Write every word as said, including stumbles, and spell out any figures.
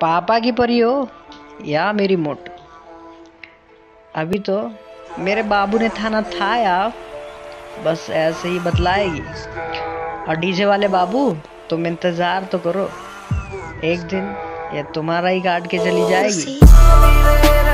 पापा की परी हो या मेरी मोट। अभी तो मेरे बाबू ने थाना था यार, बस ऐसे ही बतलाएगी। और डीजे वाले बाबू तुम इंतजार तो करो, एक दिन ये तुम्हारा ही काट के चली जाएगी।